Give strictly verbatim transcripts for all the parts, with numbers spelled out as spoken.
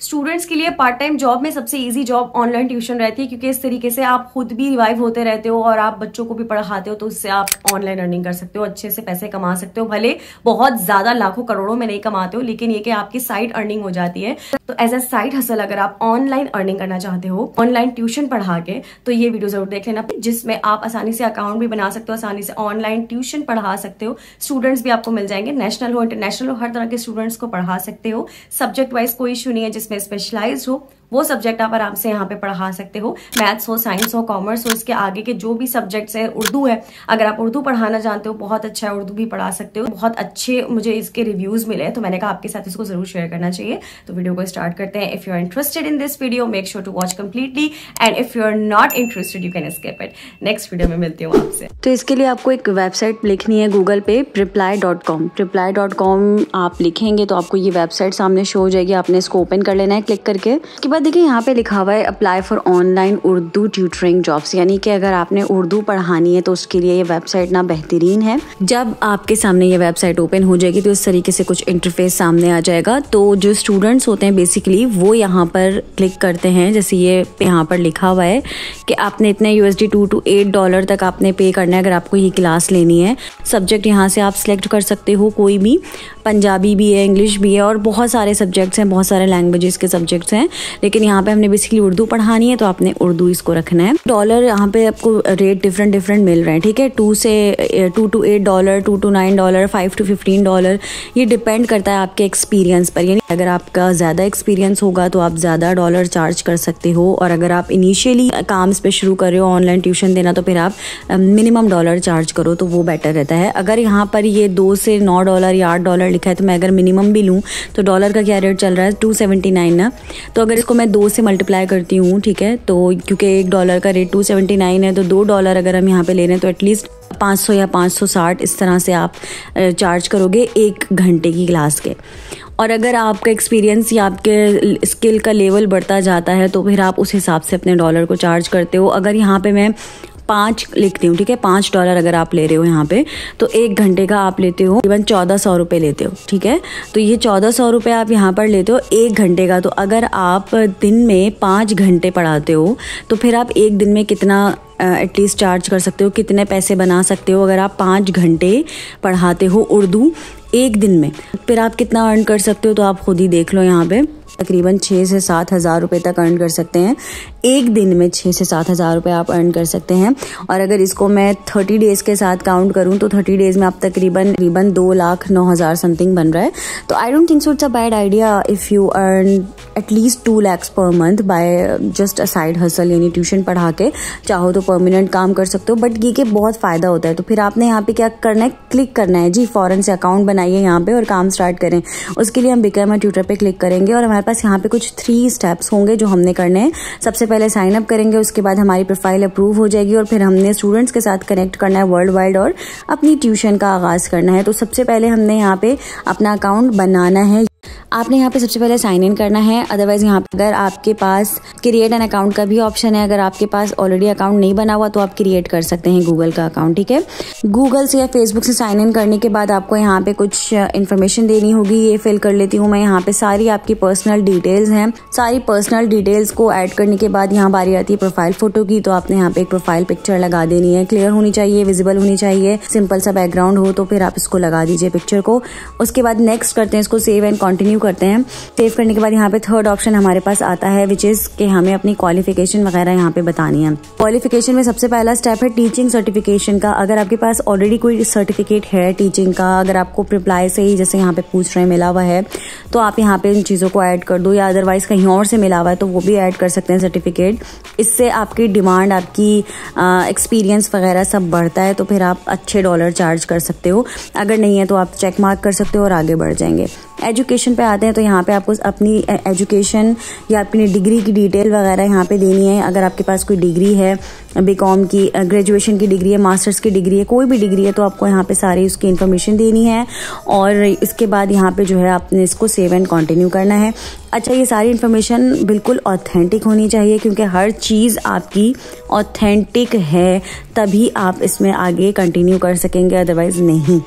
Students के लिए part time job में सबसे इजी जॉब ऑनलाइन ट्यूशन रहती है, क्योंकि इस तरीके से आप खुद भी रिवाइव होते रहते हो और आप बच्चों को भी पढ़ाते हो, तो उससे आप ऑनलाइन अर्निंग कर सकते हो, अच्छे से पैसे कमा सकते हो। भले बहुत ज्यादा लाखों करोड़ों में नहीं कमाते हो, लेकिन ये कि आपकी साइड अर्निंग हो जाती है। तो एज अ साइड हसल अगर आप ऑनलाइन अर्निंग करना चाहते हो ऑनलाइन ट्यूशन पढ़ा के, तो ये वीडियो जरूर देख लेना, जिसमें आप आसानी से अकाउंट भी बना सकते हो, आसानी से ऑनलाइन ट्यूशन पढ़ा सकते हो। स्टूडेंट्स भी आपको मिल जाएंगे, नेशनल हो इंटरनेशनल हो, हर तरह के स्टूडेंट्स को पढ़ा सकते हो। सब्जेक्ट वाइज कोई इशू नहीं है, जिसमें स्पेशलाइज्ड हो वो सब्जेक्ट आप आराम से यहाँ पे पढ़ा सकते हो। मैथ्स हो, साइंस हो, कॉमर्स हो, इसके आगे के जो भी सब्जेक्ट्स हैं, उर्दू है, अगर आप उर्दू पढ़ाना जानते हो बहुत अच्छा है, उर्दू भी पढ़ा सकते हो। बहुत अच्छे मुझे इसके रिव्यूज मिले, तो मैंने कहा आपके साथ इसको जरूर शेयर करना चाहिए। तो वीडियो को स्टार्ट करते हैं। If you are interested in this video make sure to watch completely, and if you are not interested you can skip it. Next video में मिलती हूँ आपसे। तो इसके लिए आपको एक वेबसाइट लिखनी है गूगल पे, reply dot com. Reply dot com आप लिखेंगे तो आपको ये वेबसाइट सामने शो हो जाएगी। आपने इसको ओपन कर लेना है क्लिक करके। उसके बाद देखिए यहाँ पे लिखा हुआ है apply for online Urdu tutoring jobs, यानी कि अगर आपने उर्दू पढ़ानी है तो उसके लिए ये वेबसाइट ना बेहतरीन है। जब आपके सामने ये वेबसाइट ओपन हो जाएगी तो इस तरीके से कुछ इंटरफेस सामने आ जाएगा। तो जो स्टूडेंट्स होते हैं बेसिकली वो यहाँ पर क्लिक करते हैं, जैसे ये यहाँ पर लिखा हुआ है कि आपने इतने USD two to eight dollar तक आपने पे करना है अगर आपको ये क्लास लेनी है। सब्जेक्ट यहाँ से आप सिलेक्ट कर सकते हो, कोई भी, पंजाबी भी है, इंग्लिश भी है, और बहुत सारे सब्जेक्ट्स हैं, बहुत सारे लैंग्वेजेस के सब्जेक्ट्स हैं। लेकिन यहाँ पे हमने बेसिकली उर्दू पढ़ानी है तो आपने उर्दू इसको रखना है। डॉलर यहाँ पे आपको रेट डिफरेंट डिफरेंट मिल रहे हैं, ठीक है। टू से two to eight dollar, two to nine dollar, five to fifteen dollar, ये डिपेंड करता है आपके एक्सपीरियंस पर। यानी अगर आपका ज़्यादा एक्सपीरियंस होगा तो आप ज़्यादा डॉलर चार्ज कर सकते हो, और अगर आप इनिशियली काम पे शुरू कर रहे हो ऑनलाइन ट्यूशन देना तो फिर आप मिनिमम डॉलर चार्ज करो, तो वो बेटर रहता है। अगर यहाँ पर ये दो से नौ डॉलर या आठ डॉलर लिखा है तो मैं अगर मिनिमम भी लूँ तो डॉलर का क्या रेट चल रहा है, टू सेवेंटी नाइन ना। तो अगर इसको मैं दो से मल्टीप्लाई करती हूँ, ठीक है, तो क्योंकि एक डॉलर का रेट टू सेवेंटी नाइन है, तो दो डॉलर अगर हम यहाँ पे ले रहे हैं तो एटलीस्ट पाँच सौ या पाँच सौ साठ इस तरह से आप चार्ज करोगे एक घंटे की क्लास के। और अगर आपका एक्सपीरियंस या आपके स्किल का लेवल बढ़ता जाता है तो फिर आप उस हिसाब से अपने डॉलर को चार्ज करते हो। अगर यहाँ पे मैं पाँच लिखती हूँ, ठीक है, पाँच डॉलर अगर आप ले रहे हो यहाँ पे, तो एक घंटे का आप लेते हो इवन चौदह सौ रुपये लेते हो, ठीक है। तो ये चौदह सौ रुपये आप यहाँ पर लेते हो एक घंटे का। तो अगर आप दिन में पाँच घंटे पढ़ाते हो तो फिर आप एक दिन में कितना एटलीस्ट चार्ज कर सकते हो, कितने पैसे बना सकते हो अगर आप पाँच घंटे पढ़ाते हो उर्दू एक दिन में, फिर आप कितना अर्न कर सकते हो तो आप खुद ही देख लो। यहाँ पे तकरीबन छः से सात हज़ार रुपये तक अर्न कर सकते हैं एक दिन में, छः से सात हज़ार रुपये आप अर्न कर सकते हैं। और अगर इसको मैं थर्टी डेज़ के साथ काउंट करूं तो थर्टी डेज़ में आप तकरीबन तकरीबन दो लाख नौ हज़ार समथिंग बन रहा है। तो I don't think so it's a bad idea if you earn at least two lakhs per month by just a side hustle, यानी ट्यूशन पढ़ा के। चाहो तो परमानेंट काम कर सकते हो, बट ये कि बहुत फ़ायदा होता है। तो फिर आपने यहाँ पे क्या करना है, क्लिक करना है जी, फ़ौरन से अकाउंट बनाइए यहाँ पे और काम स्टार्ट करें। उसके लिए हम बिकम अ ट्यूटर पे क्लिक करेंगे और हमारे पास यहाँ पे कुछ थ्री स्टेप्स होंगे जो हमने करने हैं। सबसे पहले साइन अप करेंगे, उसके बाद हमारी प्रोफाइल अप्रूव हो जाएगी और फिर हमने स्टूडेंट्स के साथ कनेक्ट करना है वर्ल्ड वाइड और अपनी ट्यूशन का आगाज़ करना है। तो सबसे पहले हमने यहाँ पे अपना अकाउंट बनाना है। आपने यहाँ पे सबसे पहले साइन इन करना है। अदरवाइज यहाँ पे अगर आपके पास क्रिएट एन अकाउंट का भी ऑप्शन है, अगर आपके पास ऑलरेडी अकाउंट नहीं बना हुआ तो आप क्रिएट कर सकते हैं गूगल का अकाउंट, ठीक है। गूगल से या फेसबुक से साइन इन करने के बाद आपको यहाँ पे कुछ इन्फॉर्मेशन देनी होगी, ये फिल कर लेती हूँ मैं। यहाँ पे सारी आपकी पर्सनल डिटेल्स हैं। सारी पर्सनल डिटेल्स को ऐड करने के बाद यहाँ बारी आती है प्रोफाइल फोटो की। तो आपने यहाँ पे एक प्रोफाइल पिक्चर लगा देनी है, क्लियर होनी चाहिए, विजिबल होनी चाहिए, सिंपल सा बैकग्राउंड हो तो फिर आप इसको लगा दीजिए पिक्चर को। उसके बाद नेक्स्ट करते हैं, इसको सेव एंड कंटिन्यू करते हैं। सेव करने के बाद यहाँ पे थर्ड ऑप्शन हमारे पास आता है विच इज कि हमें अपनी क्वालिफिकेशन वगैरह यहाँ पे बतानी है। क्वालिफिकेशन में सबसे पहला स्टेप है टीचिंग सर्टिफिकेशन का। अगर आपके पास ऑलरेडी कोई सर्टिफिकेट है टीचिंग का, अगर आपको रिप्लाई से ही जैसे यहाँ पे पूछ रहे हैं मिला हुआ है तो आप यहाँ पे इन चीज़ों को ऐड कर दो, या अदरवाइज कहीं और से मिला हुआ है तो वो भी ऐड कर सकते हैं सर्टिफिकेट। इससे आपकी डिमांड, आपकी एक्सपीरियंस वगैरह सब बढ़ता है, तो फिर आप अच्छे डॉलर चार्ज कर सकते हो। अगर नहीं है तो आप चेक मार्क कर सकते हो और आगे बढ़ जाएंगे। एजुकेशन पे आते हैं तो यहाँ पे आपको अपनी एजुकेशन या अपनी डिग्री की डिटेल वगैरह यहाँ पे देनी है। अगर आपके पास कोई डिग्री है, बीकॉम की, ग्रेजुएशन की डिग्री है, मास्टर्स की डिग्री है, कोई भी डिग्री है, तो आपको यहाँ पे सारी उसकी इन्फॉर्मेशन देनी है। और इसके बाद यहाँ पे जो है आपने इसको सेव एंड कंटिन्यू करना है। अच्छा, ये सारी इन्फॉर्मेशन बिल्कुल ऑथेंटिक होनी चाहिए, क्योंकि हर चीज़ आपकी ऑथेंटिक है तभी आप इसमें आगे कंटिन्यू कर सकेंगे, अदरवाइज नहीं।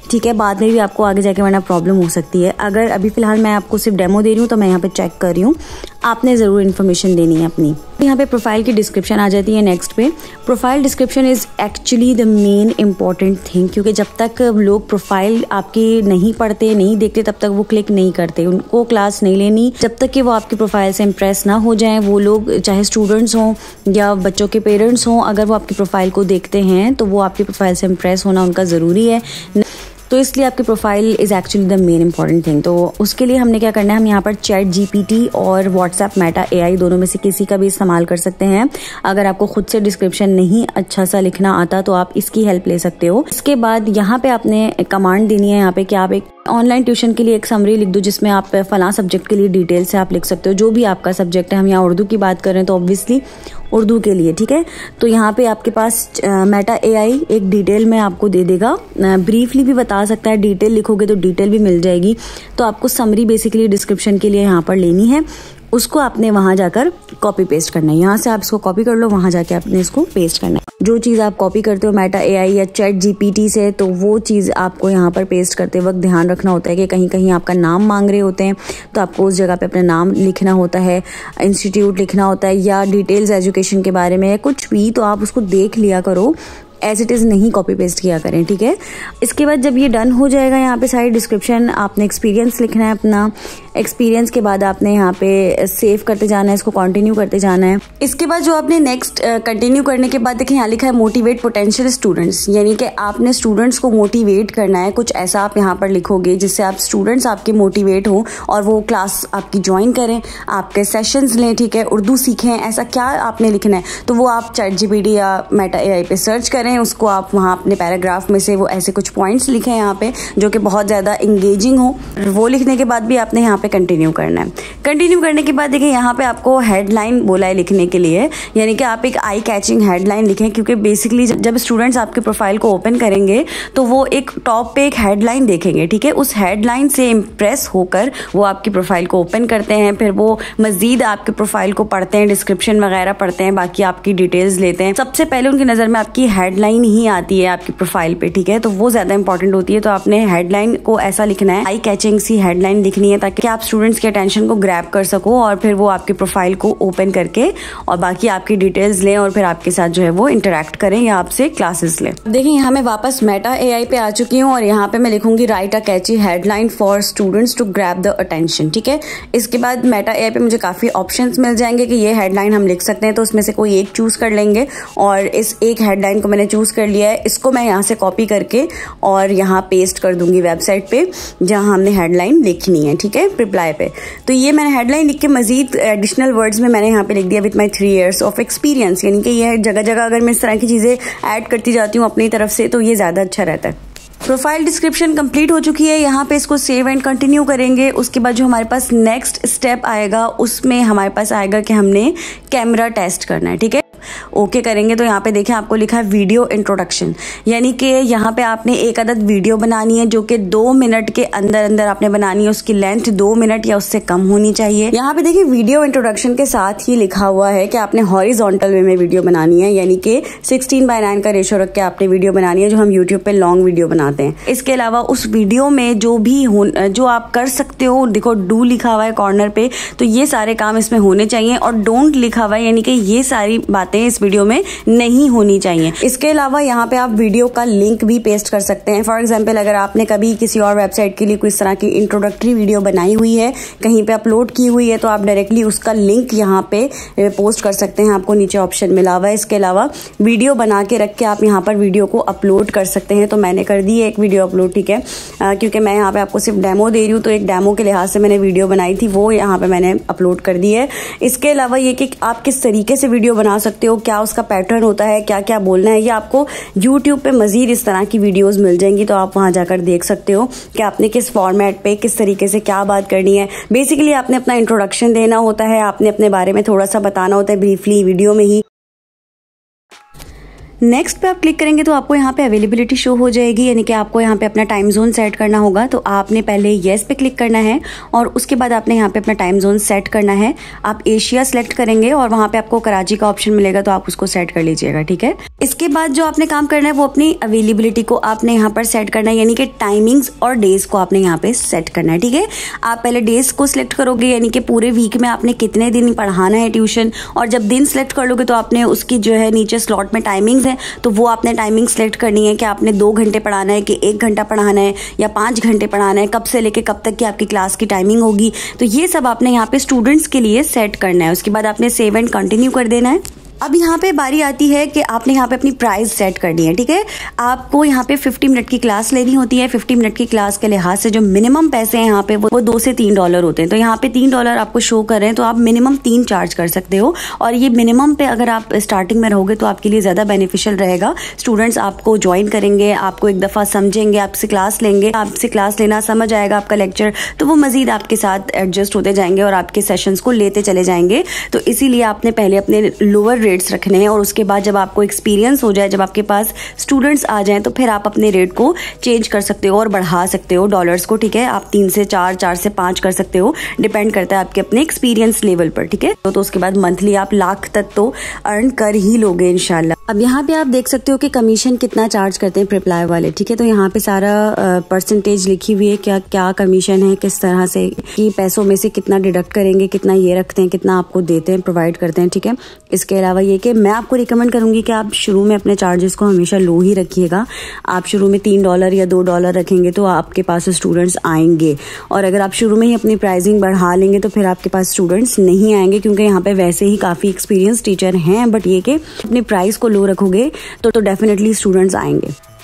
ठीक है, बाद में भी आपको आगे जाके वरना प्रॉब्लम हो सकती है। अगर अभी फिलहाल मैं आपको सिर्फ डेमो दे रही हूँ तो मैं यहाँ पे चेक कर रही हूँ, आपने ज़रूर इन्फॉर्मेशन देनी है अपनी। यहाँ पे प्रोफाइल की डिस्क्रिप्शन आ जाती है नेक्स्ट पे। Profile description is actually the main important thing, क्योंकि जब तक लोग प्रोफाइल आपकी नहीं पढ़ते नहीं देखते तब तक वो क्लिक नहीं करते, उनको क्लास नहीं लेनी जब तक कि वो आपकी प्रोफाइल से इम्प्रेस ना हो जाएं। वो लोग चाहे स्टूडेंट्स हों या बच्चों के पेरेंट्स हों, अगर वो आपकी प्रोफाइल को देखते हैं तो वो आपकी प्रोफाइल से इम्प्रेस होना उनका ज़रूरी है। तो इसलिए आपकी profile is actually the main important thing. तो उसके लिए हमने क्या करना है, हम यहाँ पर चैट जीपीटी और व्हाट्सएप मेटा एआई दोनों में से किसी का भी इस्तेमाल कर सकते हैं। अगर आपको खुद से डिस्क्रिप्शन नहीं अच्छा सा लिखना आता तो आप इसकी हेल्प ले सकते हो। इसके बाद यहाँ पे आपने कमांड देनी है यहाँ पे कि आप एक ऑनलाइन ट्यूशन के लिए एक समरी लिख दो जिसमें आप फलां सब्जेक्ट के लिए डिटेल से आप लिख सकते हो, जो भी आपका सब्जेक्ट है। हम यहाँ उर्दू की बात कर रहे हैं तो ऑब्वियसली उर्दू के लिए, ठीक है। तो यहाँ पे आपके पास मेटा एआई एक डिटेल में आपको दे देगा, ब्रीफली भी बता सकता है, डिटेल लिखोगे तो डिटेल भी मिल जाएगी। तो आपको समरी बेसिकली डिस्क्रिप्शन के लिए यहाँ पर लेनी है, उसको आपने वहां जाकर कॉपी पेस्ट करना है। यहाँ से आप इसको कॉपी कर लो, वहां जाके आपने इसको पेस्ट करना है। जो चीज़ आप कॉपी करते हो मेटा एआई या चैट जीपीटी से, तो वो चीज़ आपको यहाँ पर पेस्ट करते वक्त ध्यान रखना होता है कि कहीं कहीं आपका नाम मांग रहे होते हैं तो आपको उस जगह पे अपना नाम लिखना होता है, इंस्टीट्यूट लिखना होता है या डिटेल्स एजुकेशन के बारे में या कुछ भी, तो आप उसको देख लिया करो, एज इट इज़ नहीं कॉपी पेस्ट किया करें, ठीक है। इसके बाद जब ये डन हो जाएगा, यहाँ पे सारी डिस्क्रिप्शन आपने एक्सपीरियंस लिखना है अपना। एक्सपीरियंस के बाद आपने यहाँ पे सेव करते जाना है, इसको कंटिन्यू करते जाना है। इसके बाद जो आपने नेक्स्ट कंटिन्यू करने के बाद देखिए यहाँ लिखा है मोटिवेट पोटेंशियल स्टूडेंट्स, यानी कि आपने स्टूडेंट्स को मोटिवेट करना है। कुछ ऐसा आप यहाँ पर लिखोगे जिससे आप स्टूडेंट्स आपके मोटिवेट हो और वो क्लास आपकी ज्वाइन करें, आपके सेशंस लें, ठीक है, उर्दू सीखें। ऐसा क्या आपने लिखना है तो वो आप चैट जीपीटी या मेटा एआई पे सर्च करें, उसको आप वहाँ अपने पैराग्राफ में से वो ऐसे कुछ पॉइंट्स लिखें यहाँ पे जो कि बहुत ज़्यादा इंगेजिंग हो। वो लिखने के बाद भी आपने यहाँ पे कंटिन्यू करना है। कंटिन्यू करने के बाद देखिए यहाँ पे आपको हेडलाइन बोला है लिखने के लिए, यानी कि आप एक आई कैचिंग हेडलाइन लिखें, क्योंकि बेसिकली जब स्टूडेंट्स आपके प्रोफाइल को ओपन करेंगे तो वो एक टॉप पे एक हेडलाइन देखेंगे, ठीक है। उस हेडलाइन से इम्प्रेस होकर वो आपकी प्रोफाइल को ओपन करते हैं, फिर वो मजीद आपके प्रोफाइल को पढ़ते हैं, डिस्क्रिप्शन वगैरह पढ़ते हैं, बाकी आपकी डिटेल्स लेते हैं। सबसे पहले उनकी नज़र में आपकी हेडलाइन ही आती है आपकी प्रोफाइल पे, ठीक है, तो वो ज़्यादा इंपॉर्टेंट होती है। तो आपने हेडलाइन को ऐसा लिखना है, आई कैचिंग सी हेडलाइन लिखनी है ताकि आप स्टूडेंट्स के अटेंशन को ग्रैब कर सको और फिर वो आपकी प्रोफाइल को ओपन करके और बाकी आपकी डिटेल्स लें और फिर आपके साथ जो है वो इंटरेक्ट करें या आपसे क्लासेस लें। देखिए यहाँ मैं वापस मेटा एआई पे आ चुकी हूँ और यहाँ पे मैं लिखूंगी write a catchy headline for students to grab the attention, ठीक है। इसके बाद मेटा एआई पे मुझे काफ़ी ऑप्शंस मिल जाएंगे कि ये हेडलाइन हम लिख सकते हैं, तो उसमें से कोई एक चूज़ कर लेंगे और इस एक हेडलाइन को मैंने चूज़ कर लिया है। इसको मैं यहाँ से कॉपी करके और यहाँ पेस्ट कर दूंगी वेबसाइट पे जहाँ हमने हेडलाइन लिखनी है, ठीक है, रिप्लाई पे। तो ये मैंने हेडलाइन लिख के मजीद एडिशनल वर्ड्स में मैंने यहाँ पे लिख दिया with my three years of experience, यानी कि ये जगह जगह अगर मैं इस तरह की चीज़ें ऐड करती जाती हूँ अपनी तरफ से तो ये ज़्यादा अच्छा रहता है। प्रोफाइल डिस्क्रिप्शन कंप्लीट हो चुकी है, यहाँ पे इसको सेव एंड कंटिन्यू करेंगे। उसके बाद जो हमारे पास नेक्स्ट स्टेप आएगा उसमें हमारे पास आएगा कि हमने कैमरा टेस्ट करना है, ठीक है। ओके करेंगे तो यहाँ पे देखें आपको लिखा है वीडियो इंट्रोडक्शन, यानी कि यहाँ पे आपने एक अदद वीडियो बनानी है जो कि दो मिनट के अंदर अंदर आपने बनानी है। उसकी लेंथ दो मिनट या उससे कम होनी चाहिए। यहाँ पे देखिए वीडियो इंट्रोडक्शन के साथ ही लिखा हुआ है कि आपने हॉरिजॉन्टल वे में वीडियो बनानी है, यानी कि सिक्सटीन बाय नाइन का रेशो रख के आपने वीडियो बनानी है जो हम यूट्यूब पे लॉन्ग वीडियो बनाते हैं। इसके अलावा उस वीडियो में जो भी जो आप कर सकते हो, देखो डू लिखा हुआ है कॉर्नर पे, तो ये सारे काम इसमें होने चाहिए और डोंट लिखा हुआ है, यानी कि ये सारी बातें इस वीडियो में नहीं होनी चाहिए। इसके अलावा यहाँ पे आप वीडियो का लिंक भी पेस्ट कर सकते हैं। फॉर एग्जांपल अगर आपने कभी किसी और वेबसाइट के लिए कोई इस तरह की इंट्रोडक्टरी वीडियो बनाई हुई है, कहीं पे अपलोड की हुई है, तो आप डायरेक्टली उसका लिंक यहाँ पे पोस्ट कर सकते हैं, आपको नीचे ऑप्शन मिला हुआ है। इसके अलावा वीडियो बना के रख के आप यहाँ पर वीडियो को अपलोड कर सकते हैं। तो मैंने कर दी है एक वीडियो अपलोड, ठीक है, आ, क्योंकि मैं यहाँ पे आपको सिर्फ डेमो दे रही हूँ, तो एक डेमो के लिहाज से मैंने वीडियो बनाई थी, वो यहाँ पे मैंने अपलोड कर दी है। इसके अलावा ये कि आप किस तरीके से वीडियो बना सकते हो, क्या उसका पैटर्न होता है, क्या क्या बोलना है, ये आपको यूट्यूब पे मजीद इस तरह की वीडियोस मिल जाएंगी, तो आप वहां जाकर देख सकते हो कि आपने किस फॉर्मेट पे किस तरीके से क्या बात करनी है। बेसिकली आपने अपना इंट्रोडक्शन देना होता है, आपने अपने बारे में थोड़ा सा बताना होता है ब्रीफली वीडियो में ही। नेक्स्ट पे आप क्लिक करेंगे तो आपको यहाँ पे अवेलेबिलिटी शो हो जाएगी, यानी कि आपको यहाँ पे अपना टाइम जोन सेट करना होगा। तो आपने पहले येस पे क्लिक करना है और उसके बाद आपने यहाँ पे अपना टाइम जोन सेट करना है। आप एशिया सेलेक्ट करेंगे और वहाँ पे आपको कराची का ऑप्शन मिलेगा, तो आप उसको सेट कर लीजिएगा, ठीक है। इसके बाद जो आपने काम करना है वो अपनी अवेलेबिलिटी को आपने यहाँ पर सेट करना है, यानी कि टाइमिंग्स और डेज को आपने यहाँ पे सेट करना है। ठीक है, आप पहले डेज को सिलेक्ट करोगे, यानी कि पूरे वीक में आपने कितने दिन पढ़ाना है ट्यूशन, और जब दिन सिलेक्ट कर लोगे तो आपने उसकी जो है नीचे स्लॉट में टाइमिंग्स है तो वो आपने टाइमिंग सेलेक्ट करनी है कि आपने दो घंटे पढ़ाना है कि एक घंटा पढ़ाना है या पाँच घंटे पढ़ाना है, कब से लेके कब तक की आपकी क्लास की टाइमिंग होगी। तो ये सब आपने यहाँ पे स्टूडेंट्स के लिए सेट करना है। उसके बाद आपने सेव एंड कंटिन्यू कर देना है। अब यहाँ पे बारी आती है कि आपने यहाँ पे अपनी प्राइस सेट करनी है। ठीक है, आपको यहाँ पे पचास मिनट की क्लास लेनी होती है। पचास मिनट की क्लास के लिहाज से जो मिनिमम पैसे हैं यहाँ पे वो दो से तीन डॉलर होते हैं। तो यहाँ पे तीन डॉलर आपको शो कर रहे हैं तो आप मिनिमम तीन चार्ज कर सकते हो, और ये मिनिमम पे अगर आप स्टार्टिंग में रहोगे तो आपके लिए ज़्यादा बेनिफिशियल रहेगा। स्टूडेंट्स आपको ज्वाइन करेंगे, आपको एक दफ़ा समझेंगे, आपसे क्लास लेंगे, आपसे क्लास लेना समझ आएगा आपका लेक्चर, तो वो मजीद आपके साथ एडजस्ट होते जाएंगे और आपके सेशंस को लेते चले जाएंगे। तो इसीलिए आपने पहले अपने लोअर रेट्स रखने हैं, और उसके बाद जब आपको एक्सपीरियंस हो जाए, जब आपके पास स्टूडेंट्स आ जाएं, तो फिर आप अपने रेट को चेंज कर सकते हो और बढ़ा सकते हो डॉलर्स को। ठीक है, आप तीन से चार, चार से पाँच कर सकते हो, डिपेंड करता है आपके अपने एक्सपीरियंस लेवल पर। ठीक है, तो, तो उसके बाद मंथली आप लाख तक तो अर्न कर ही लोगे इंशाल्लाह। अब यहाँ पे आप देख सकते हो कि कमीशन कितना चार्ज करते हैं प्रिप्लाई वाले। ठीक है, तो यहाँ पे सारा परसेंटेज लिखी हुई है, क्या क्या कमीशन है, किस तरह से, कि पैसों में से कितना डिडक्ट करेंगे, कितना ये रखते हैं, कितना आपको देते हैं, प्रोवाइड करते हैं। ठीक है, इसके अलावा ये कि मैं आपको रिकमेंड करूंगी कि आप शुरू में अपने चार्जेस को हमेशा लो ही रखिएगा। आप शुरू में तीन डॉलर या दो डॉलर रखेंगे तो आपके पास स्टूडेंट्स आएंगे, और अगर आप शुरू में ही अपनी प्राइसिंग बढ़ा लेंगे तो फिर आपके पास स्टूडेंट्स नहीं आएंगे, क्योंकि यहाँ पे वैसे ही काफ़ी एक्सपीरियंस टीचर हैं, बट ये कि अपनी प्राइस को लो रखोगे तो तो डेफिनेटली स्टूडेंट्स आएंगे।